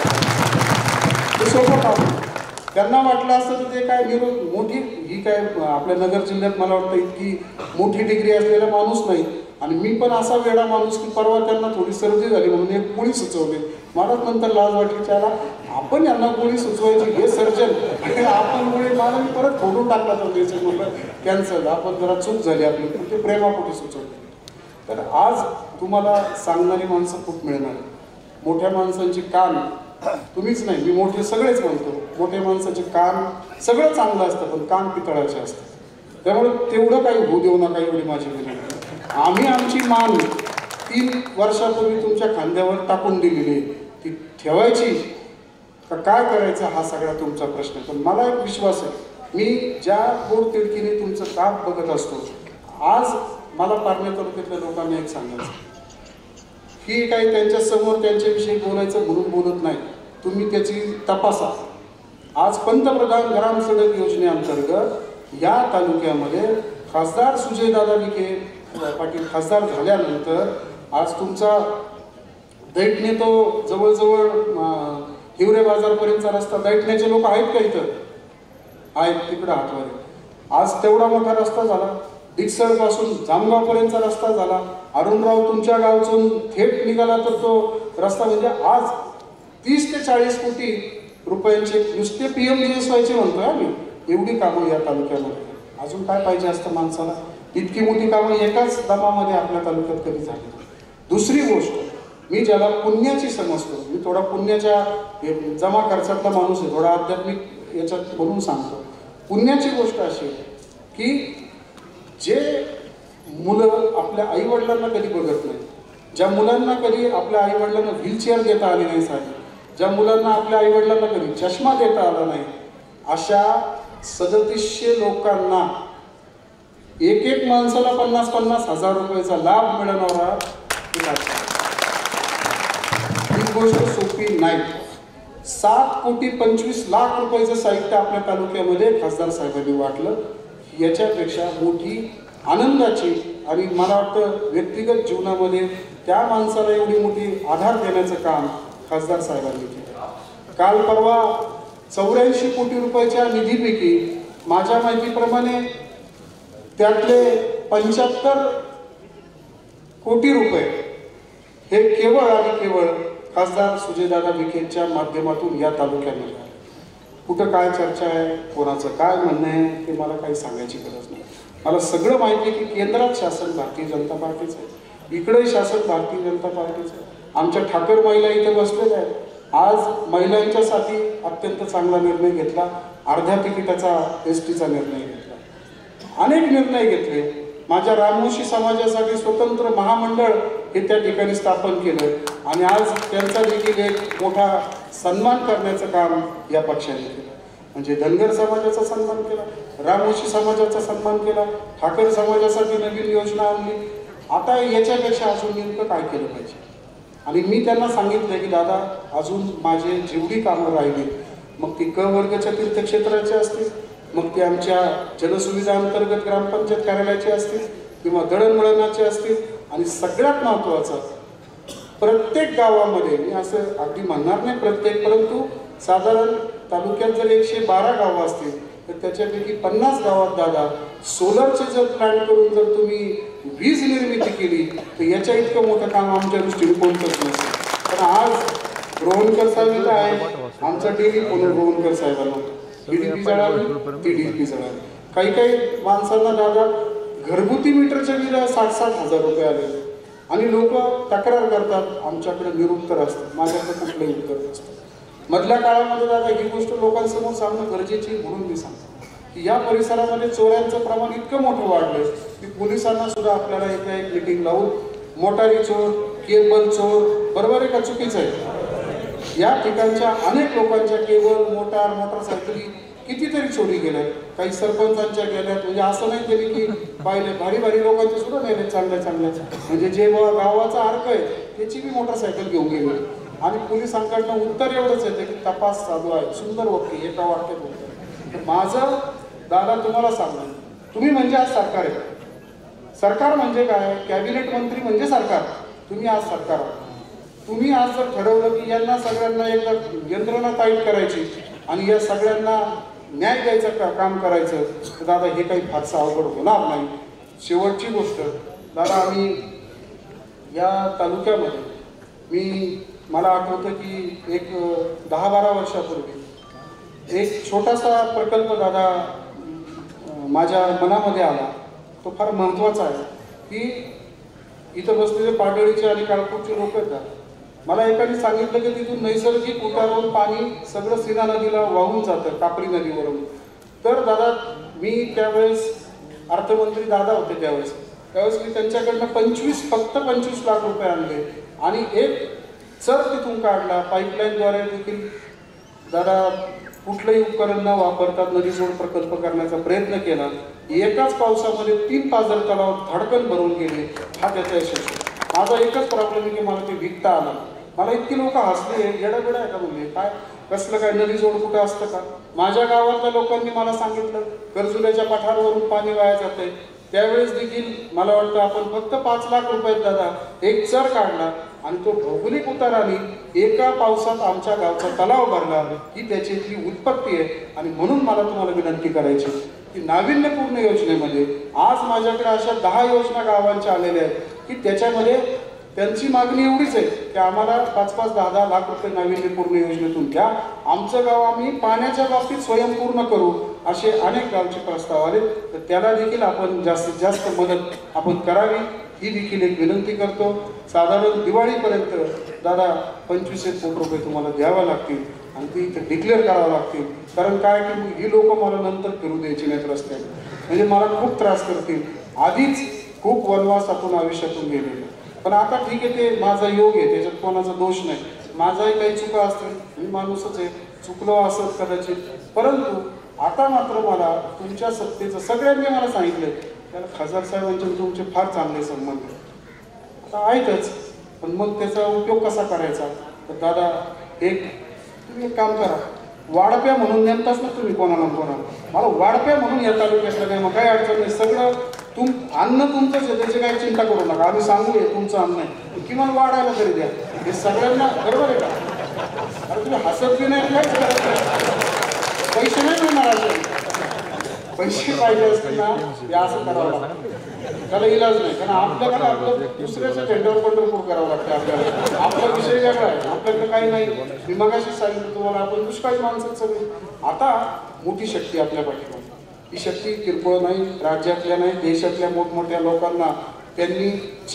ते सोपं काम. त्यांना वाटलं असतं तर ते काय मोठी ही काय आपल्या नगर जिल्ह्यात मला वाटतं इतकी मोठी डिग्री असलेला माणूस नाही. आणि मी पण असा वेडा माणूस की परवा त्यांना थोडी सर्दी झाली म्हणून एक गोळी सुचवली. मला नंतर लाज वाटली, त्याला आपण यांना गोळी सुचवायची, हे सर्जन आणि आपण गोळी, मला मी परत फोडून टाकला तो द्यायचं, म्हटलं कॅन्सल, आपण जरा चूक झाली आपली, पण ते प्रेमापोटी सुचवले. तर आज तुम्हाला सांगणारी माणसं खूप मिळणार. मोठ्या माणसांची कान, तुम्हीच नाही मी मोठे सगळेच म्हणतो, मोठ्या माणसाचे कान सगळं चांगलं असतं पण कान पितळाचे असतं. त्यामुळे तेवढं काही होऊ देऊ नका एवढी माझी विनंती. आम्ही आमची मान 3 वर्षापूर्वी तुमच्या खांद्यावर टाकून दिलेली, ती ठेवायची का काय करायचं हा सगळा तुमचा प्रश्न. पण मला एक विश्वास आहे, मी ज्या गोड तिडकीने तुमचं काम बघत असतो. आज मला पारणे तालुक्यातल्या लोकांना एक सांगायचं, ही काही त्यांच्यासमोर त्यांच्याविषयी बोलायचं म्हणून बोलत नाही, तुम्ही त्याची तपासा. आज पंतप्रधान ग्राम सडक योजनेअंतर्गत या तालुक्यामध्ये खासदार सुजयदादा विखे पाटील खासदार झाल्यानंतर आज तुमचा दैठणे तो जवळजवळ हिवरे बाजारपर्यंतचा रस्ता, दैठण्याचे लोक आहेत का इथं? आहेत, तिकडं हातवारे. आज तेवढा मोठा रस्ता झाला. डिकसळपासून जामगावपर्यंतचा रस्ता झाला. अरुणराव तुमच्या गावचून थेट निघाला तर तो रस्ता, म्हणजे आज 30 ते 40 कोटी रुपयांचे नुसते PMGSYचे म्हणतोय आम्ही, एवढी कामं या तालुक्यामध्ये. अजून काय पाहिजे असतं माणसाला? इतकी मोठी कामं एकाच दमामध्ये आपल्या तालुक्यात कधी झाली. दुसरी गोष्ट, मी ज्याला पुण्याची समजतो, मी थोडा पुण्याच्या जमा खर्चातला माणूस आहे, थोडा आध्यात्मिक याच्यात बोलून सांगतो. पुण्याची गोष्ट अशी आहे की जे मुलं आपल्या आईवडिलांना कधी बघत नाही, ज्या मुलांना कधी आपल्या आईवडिलांना व्हीलचेअर देता आली नाही साहेब, ज्या मुलांना आपल्या आईवडिलांना कधी चष्मा देता आला नाही, अशा 3700 लोकांना एक माणसाला 50-50 हजार रुपयाचा लाभ मिळवणारा ही गोष्ट सोपी नाही. 7,25,00,000 रुपयाचं साहित्य आपल्या तालुक्यामध्ये खासदार साहेबांनी वाटलं. याच्यापेक्षा मोठी आनंदाची आणि मला वाटतं व्यक्तिगत जीवनामध्ये त्या माणसाला एवढी मोठी आधार देण्याचं काम खासदार साहेबांनी केलं. काल परवा 84 कोटी रुपयाच्या निधीपैकी माझ्या माहितीप्रमाणे त्यातले 75 कोटी रुपये हे केवळ आणि केवळ खासदार सुजयदादा विखेंच्या माध्यमातून या तालुक्यामध्ये. कुठं काय चर्चा आहे, कोणाचं काय म्हणणं आहे ते मला काही सांगायची गरज नाही. मला सगळं माहिती आहे की केंद्रात शासन भारतीय जनता पार्टीचं आहे, इकडे शासन भारतीय जनता पार्टीचं आहे. आमच्या ठाकर महिला इथे बसलेल्या आहेत. आज महिलांच्यासाठी अत्यंत चांगला निर्णय घेतला, अर्ध्या तिकिटाचा STचा निर्णय घेतला, अनेक निर्णय घेतले. माझ्या रामोशी समाजासाठी स्वतंत्र महामंडळ हे त्या ठिकाणी स्थापन केलं आणि आज त्यांचा देखील एक मोठा सन्मान करण्याचं काम या पक्षाने केलं. म्हणजे धनगर समाजाचा सन्मान केला, रामोशी समाजाचा सन्मान केला, ठाकर समाजासाठी नवीन योजना आणली. आता याच्यापेक्षा अजून नेमकं काय केलं पाहिजे? आणि मी त्यांना सांगितलं की दादा अजून माझे जेवढी कामं राहिली, मग ती क वर्गाच्या तीर्थक्षेत्राचे असतील, मग ते आमच्या जनसुविधा अंतर्गत ग्रामपंचायत कार्यालयाचे असतील किंवा दळणवळणाचे असतील, आणि सगळ्यात महत्त्वाचं प्रत्येक गावामध्ये, मी असं अगदी म्हणणार नाही प्रत्येक, परंतु साधारण तालुक्यात जर 112 गावं असतील तर त्याच्यापैकी 50 गावात दादा सोलरचे जर प्लॅन करून जर तुम्ही वीज निर्मिती केली तर याच्या इतकं मोठं काम आमच्या दृष्टीने कोणतंच नसेल. पण आज रोहनकर साहेब आहे, आमचा डेली फोन रोहनकर साहेबांना DDP जळाली, ती DDP जळाली. काही माणसांना दादा घरगुती मीटरचे बिल 60-60 हजार रुपये आले आणि लोक तक्रार करतात, आमच्याकडे निरुत्तर असतं, माझ्याकडे कुठलंही उत्तर नसतं. मधल्या काळामध्ये दादा ही गोष्ट लोकांसमोर सांगणं गरजेची म्हणून मी सांगतो की या परिसरामध्ये चोऱ्यांचं प्रमाण इतकं मोठं वाढलं की पोलिसांना सुद्धा आपल्याला एक मीटिंग लावून मोटारी चोर, केबल चोर, बरोबर आहे का चुकीचं आहे, या ठिकाणच्या अनेक लोकांच्या केबल, मोटारसायकली कितीतरी चोरी गेल्या, काही सरपंचांच्या गेल्यात. म्हणजे असं नाही तरी की पाहिले भारी लोकांचे सुद्धा नेले चांगल्या म्हणजे जे गावाचा अर्क आहे त्याची बी मोटरसायकल घेऊन गेली. आणि पोलिसांकडनं उत्तर एवढंच येते की तपास चालू आहे. सुंदर वाक्य, एका वाक्यात उत्तर. माझं दादा तुम्हाला सांगणार, तुम्ही म्हणजे आज सरकार आहे. सरकार म्हणजे काय? कॅबिनेट मंत्री म्हणजे सरकार. तुम्ही आज सरकार आहात. तुम्ही आज जर ठरवलं की यांना सगळ्यांना एकदा यंत्रणा टाईट करायची आणि या सगळ्यांना न्याय द्यायचं काम करायचं तर दादा हे काही फारसं अवघड होणार नाही. शेवटची गोष्ट दादा, आम्ही या तालुक्यामध्ये मला आठवतं की एक 10-12 वर्षापूर्वी एक छोटासा प्रकल्प दादा माझ्या मनामध्ये आला. तो फार महत्त्वाचा आहे की इथं बसलेले पाडळीचे आणि काळपूरचे लोक आहेत. मला एकाने सांगितलं की तिथून नैसर्गिक उतारावरून पाणी सगळं सीना नदीला वाहून जातं, कापरी नदीवरून. तर दादा मी त्यावेळेस अर्थमंत्री दादा होते त्यावेळेस मी त्यांच्याकडनं फक्त 25 लाख रुपये आणले आणि एक चर तिथून काढला. पाईपलाईनद्वारे देखील दादा कुठलंही उपकरण न वापरता नदीजोड प्रकल्प करण्याचा प्रयत्न केला. एकाच पावसामध्ये 3 पाझर तलाव धडकन भरून गेले. हा त्याचा यशस्वी. माझा एकच प्रॉब्लेम आहे की मला ते विकता आला. मला इतकी लोक हसले, येडाबिडा आहे का म्हणजे काय, कसलं काय नदीजोड कुठं असतं का? माझ्या गावातल्या लोकांनी मला सांगितलं करजुल्याच्या पठारावरून पाणी वाया जाते. त्यावेळेस देखील मला वाटतं आपण फक्त 5 लाख रुपयात दादा एक चर काढला आणि तो भौगोलिक उताराने एका पावसात आमच्या गावचा तलाव भरला. ही त्याची उत्पत्ती आहे. आणि म्हणून मला तुम्हाला विनंती करायची की नाविन्यपूर्ण योजनेमध्ये आज माझ्याकडे अशा 10 योजना गावांच्या आलेल्या आहेत की त्याच्यामध्ये त्यांची मागणी एवढीच आहे की आम्हाला 5-5, 10-10 लाख रुपये नाविन्यपूर्ण योजनेतून द्या. आमचं गाव आम्ही पाण्याच्या बाबतीत स्वयंपूर्ण करू असे अनेक गावचे प्रस्ताव आले. तर त्याला देखील आपण जास्तीत जास्त मदत आपण करावी ही देखील एक विनंती करतो. साधारण दिवाळीपर्यंत दादा 25 कोटी रुपये तुम्हाला द्यावा लागतील आणि ती इथे डिक्लेअर करावं लागतील. कारण काय की ही लोक मला नंतर फिरू द्यायची नाहीत रस्त्याने, म्हणजे मला खूप त्रास करतील. आधीच खूप वनवासातून आयुष्यातून गेलेले. पण आता ठीक आहे, ते माझा योग आहे, त्याच्यात कोणाचा दोष नाही. माझाही काही चुका असतील, मी माणूसच आहे, चुकलो असत कदाचित. परंतु आता मात्र मला तुमच्या सत्तेचं सगळ्यांनी मला सांगितलं त्याला खासदार साहेबांचे तुमचे फार चांगले संबंध आता आहेतच, पण मग त्याचा उपयोग कसा करायचा? तर दादा तुम्ही एक काम करा, वाढप्या म्हणून नेमताच ना तुम्ही कोणाला मला वाढप्या म्हणून या तालुक्यातलं काय मग काही अडचण नाही. सगळं अन्न तुमचंच आहे, त्याची काही चिंता करू नका. आम्ही सांगूया तुमचं अन्न आहे, किमान वाढायला तरी द्या. हे सगळ्यांना बरोबर आहे का? अरे तुम्ही हसत बी नाही, काहीच करत नाही. पैसे नाही मिळणार असे. पैसे पाहिजे असतील ना हे असं करावं लागतं, त्याला इलाज नाही. कारण आपल्याकडे आपलं दुसऱ्याच्या झेंड्यावर पंढरपूर करावं लागतं. आपल्याला आपला विषय वेगळा आहे, आपल्याकडे काही नाही. मी मगाशी सांगितलं तुम्हाला, आपण दुष्काळी माणसं सगळी. आता मोठी शक्ती आपल्या पाठीमागे. ही शक्ती किरकोळ नाही, राज्यातल्या नाही, देशातल्या मोठमोठ्या लोकांना त्यांनी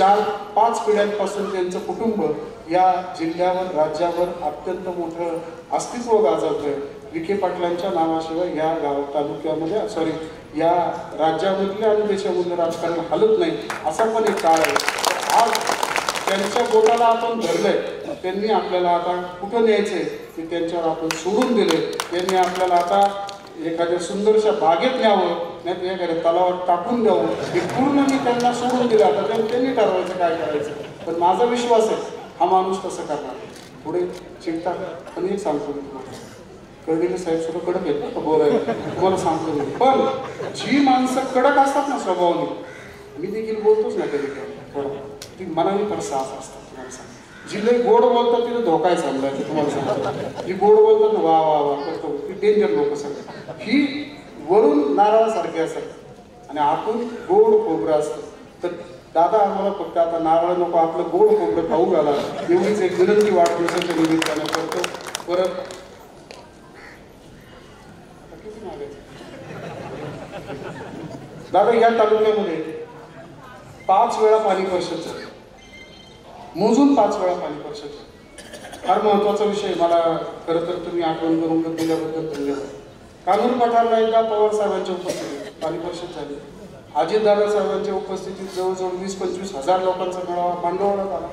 4-5 पिढ्यांपासून त्यांचं कुटुंब या जिल्ह्यावर, राज्यावर अत्यंत मोठं अस्तित्व गाजवतंय. विखे पाटलांच्या नावाशिवाय या तालुक्यामध्ये या राज्यामधले आणि देशामधलं राजकारण हलत नाही, असा पण एक काळ आहे. आज त्यांच्या बोटाला आपण धरलंय, त्यांनी आपल्याला आता कुठं न्यायचंय ते त्यांच्यावर आपण सोडून दिले. त्यांनी आपल्याला आता एखाद्या सुंदरशा बागेत न्यावं, नाही तर एखाद्या तलावात टाकून द्यावं, हे पूर्ण मी त्यांना सोडून दिलं. आता त्यांनी ठरवायचं काय करायचं. पण माझा विश्वास आहे हा माणूस तसं करणार. पुढे चिंता पण एक सांगतो मी तुम्हाला, कर्डिले साहेब सुद्धा कडक आहेत ना बोलायला, तुम्हाला सांगतो मी. पण जी माणसं कडक असतात ना स्वभावाने, मी देखील बोलतोच ना कधी थोडं, ती मनाने फार साफ असतात. तुम्हाला सांग, जी लई गोड बोलतात तिथे धोका आहे समजायचं. तुम्हाला सांगतो, जी गोड बोलतात ना वा वा वा करतो, ती डेंजर लोक सगळं. ही वरून नारळासारखे असतात आणि आतून गोड खोबरं असतं. तर दादा आम्हाला फक्त आता नारळ नको, आपलं गोड खोबरं खाऊ घाला एवढीच एक विनंती वाढदिवसाच्या निमित्तानं करतो. परत दादा या तालुक्यामध्ये 5 वेळा पाणी परिषद झाली, मोजून 5 वेळा पाणी परिषद झाली. फार महत्त्वाचा विषय. मला खरं तर तुम्ही आठवण करून दिल्याबद्दल धन्यवाद. कानूर पठारला एकदा पवार साहेबांच्या उपस्थितीत पाणी परिषद झाली. अजितदादा साहेबांच्या उपस्थितीत जवळजवळ 20-25 हजार लोकांचा मेळावा मांडवण्यात आला.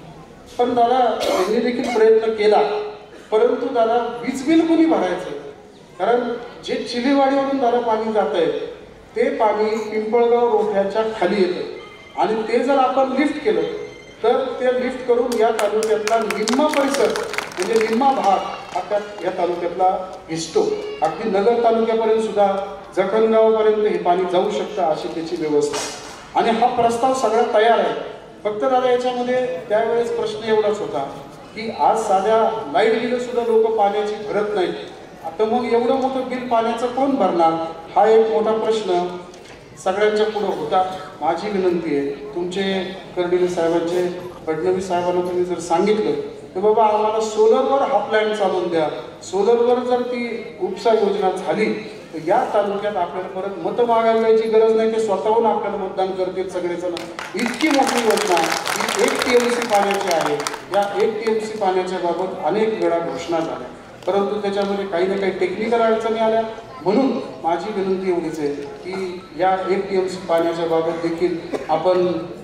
पण दादा त्यांनी देखील प्रयत्न केला, परंतु दादा वीज बिल कोणी भरायचं? कारण जे चिलेवाडीवरून दादा पाणी जात आहे ते पाणी पिंपळगाव रोठ्याच्या खाली येतं आणि ते जर आपण लिफ्ट केलं तर ते लिफ्ट करून या तालुक्यातला निम्मा परिसर म्हणजे निम्मा भाग आता या तालुक्यातला भिजतो. अगदी नगर तालुक्यापर्यंत सुद्धा जखणगावपर्यंत हे पाणी जाऊ शकतं अशी त्याची व्यवस्था. आणि हा प्रस्ताव सगळा तयार आहे. फक्त दादा याच्यामध्ये त्यावेळेस प्रश्न एवढाच होता की आज साध्या लाईट बिलं सुद्धा लोक पाण्याची भरत नाहीत. आता मग एवढं मोठं बिल पाण्याचं कोण भरणार हा एक मोठा प्रश्न सगळ्यांच्या पुढं होता. माझी विनंती आहे तुमचे कर्डिले साहेबांचे फडणवीस साहेबांना तुम्ही जर सांगितलं तर बाबा आम्हाला सोलरवर हा प्लॅन चालवून द्या. सोलरवर जर ती उपसा योजना झाली तर या तालुक्यात आपल्याला परत मतं मागायला जायची गरज नाही. ते स्वतःहून आपल्याला मतदान करतील सगळेजण. इतकी मोठी योजना ही 1 TMC पाण्याची आहे. या 1 TMC पाण्याच्या बाबत अनेक वेळा घोषणा झाल्या, परंतु त्याच्यामध्ये काही ना काही टेक्निकल अडचणी आल्या. म्हणून माझी विनंती एवढीच आहे की या 1 TMC पाण्याच्या बाबत देखील आपण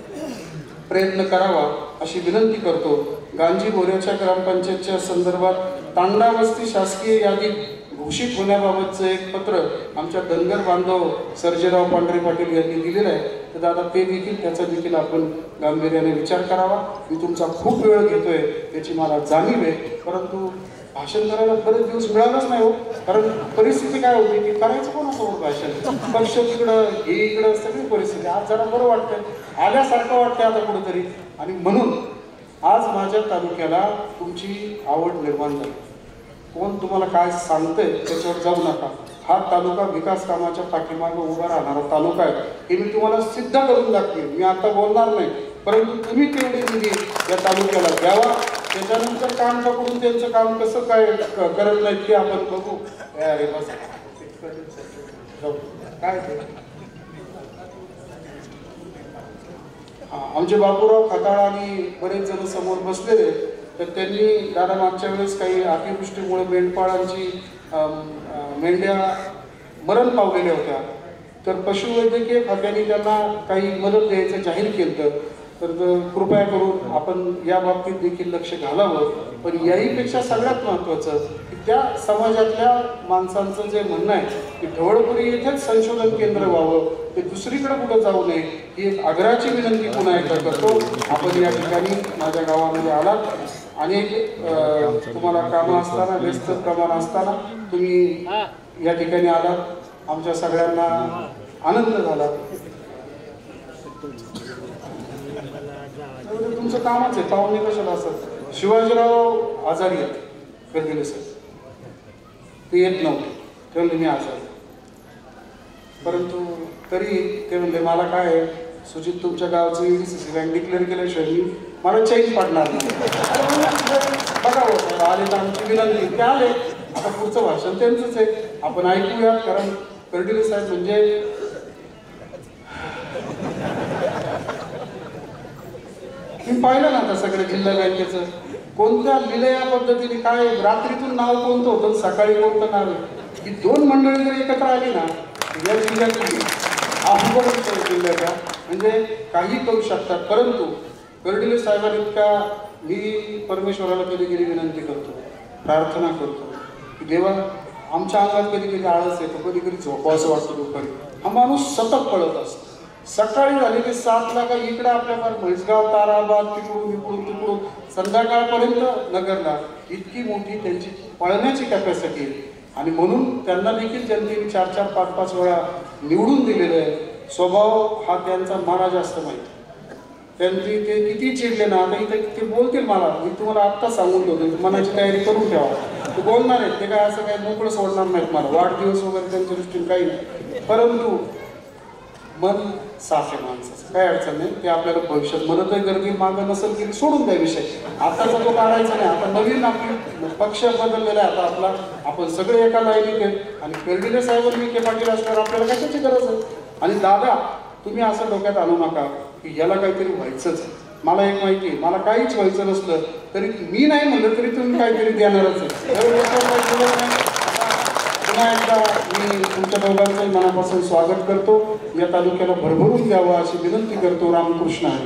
प्रयत्न करावा अशी विनंती करतो. गांजी बोऱ्याच्या ग्रामपंचायतच्या संदर्भात तांडावस्ती शासकीय यादीत घोषित होण्याबाबतचं एक पत्र आमच्या धनगर बांधव सर्जेराव पांढरे पाटील यांनी दिलेलं आहे. तर दादा ते देखील त्याचा देखील आपण गांभीर्याने विचार करावा. मी तुमचा खूप वेळ घेतोय त्याची मला जाणीव आहे, परंतु भाषण करायला बरेच दिवस मिळालंच नाही हो. कारण परिस्थिती काय होती की करायचं कोणासोबत भाषण, पक्ष तिकडं हे इकडं सगळी परिस्थिती. आज जरा बरं वाटतंय, आल्यासारखं वाटतंय आता कुठंतरी. आणि म्हणून आज माझ्या तालुक्याला तुमची आवड निर्माण झाली. कोण तुम्हाला काय सांगतंय त्याच्यावर जाऊ नका. हा तालुका विकास कामाच्या पाठीमागे उभा राहणारा तालुका आहे हे मी तुम्हाला सिद्ध करून दाखवेन. मी आता बोलणार नाही, परंतु तुम्ही तेवढी निधी या तालुक्याला द्यावा. त्याच्यानंतर काम करून त्यांचं काम कसं काय करत नाहीत ते आपण बघू. अरे बस काय ते आमचे बापूराव खताळ आणि बरेच जण समोर बसलेले. तर त्यांनी दादा मागच्या वेळेस काही अतिवृष्टीमुळे मेंढपाळांची मेंढ्या मरण पावलेल्या होत्या. तर पशुवैद्यकीय खात्याने त्यांना काही मदत द्यायचं जाहीर केलं. तर कृपया करून आपण या बाबतीत देखील लक्ष घालावं. पण याहीपेक्षा सगळ्यात महत्त्वाचं की त्या समाजातल्या माणसांचं जे म्हणणं आहे की ढवळपुरी येथेच संशोधन केंद्र व्हावं, ते दुसरीकडे कुठं जाऊ नये ही एक आग्रहाची विनंती पुन्हा एकदा करतो. आपण या ठिकाणी माझ्या गावामध्ये आलात, अनेक तुम्हाला कामं असताना व्यस्त प्रमाण असताना तुम्ही या ठिकाणी आलात. आमच्या सगळ्यांना आनंद झाला. तुमचं कामच आहे, पाहुणे कशाला असतात. शिवाजीराव आजारी आहेत गर्दीले सर, ते येत नव्हते. ते म्हणले मी आजारी, परंतु तरी ते म्हणले मला काय सुजित तुमच्या गावचं EDCC रँक डिक्लेअर केल्याशिवाय मला चैन पडणार नाही. बघावं सर आले तर आमची विनंती. ते आले, आता पुढचं भाषण त्यांचंच आहे, आपण ऐकूयात. कारण कर्डिले साहेब म्हणजे मी पाहिलं ना आता सगळं जिल्हा बँकेचं कोणत्या लिलया पद्धतीने काय रात्रीतून नाव कोणतं होतं सकाळी कोणतं नाव आहे. ही 2 मंडळी जर एकत्र आली ना या जिल्ह्यातली अवघड जिल्ह्याच्या म्हणजे काही करू शकतात. परंतु कर्डिले साहेबांनी इतका मी परमेश्वराला कधी कधी विनंती करतो, प्रार्थना करतो की देवा आमच्या अंगात कधी कधी आळस येतो, कधी कधी झोपावं असं वाटतं दुपारी. हा माणूस सतत पळत असतो. सकाळी झाली की 7ला का इकडं आपल्या म्हैसगाव ताराबाद तिकडून संध्याकाळपर्यंत नगरला इतकी मोठी त्यांची पळण्याची कॅपॅसिटी आहे. आणि म्हणून त्यांना देखील जनतेने 4-4, 5-5 वेळा निवडून दिलेलं आहे. स्वभाव हा त्यांचा मला जास्त माहिती. त्यांची ते किती चिडले ना आता इथे ते बोलतील मला, मी तुम्हाला आत्ता सांगून ठेवतो, मनाची तयारी करून ठेवा. ते बोलणार आहेत, ते काय असं काय मोकळं सोडणार नाहीत मला. वाढदिवस वगैरे त्यांच्या दृष्टीने काही नाही, परंतु मन साफ आहे माणसाचं, काय अडचण नाही. ते आपल्याला भविष्यात मदतही करतील, मागं नसेल केली सोडून द्या विषय. आताचा तो काढायचा नाही. आता नवीन आपली पक्ष बदललेला आहे आता आपला. आपण सगळे एका लाईनीत आहेत आणि कर्डिले साहेब विखे पाटील असल्यावर आपल्याला कशाची गरज आहे. आणि दादा तुम्ही असं डोक्यात आणू नका की याला काहीतरी व्हायचंच आहे. मला एक माहिती आहे, मला काहीच व्हायचं नसलं तरी मी नाही म्हणलं तरी तुम्ही काहीतरी देणारच आहे. पुन्हा एकदा मी तुमच्या दोघांचंही मनापासून स्वागत करतो. या तालुक्याला भरभरून द्यावं अशी विनंती करतो. रामकृष्ण हरी.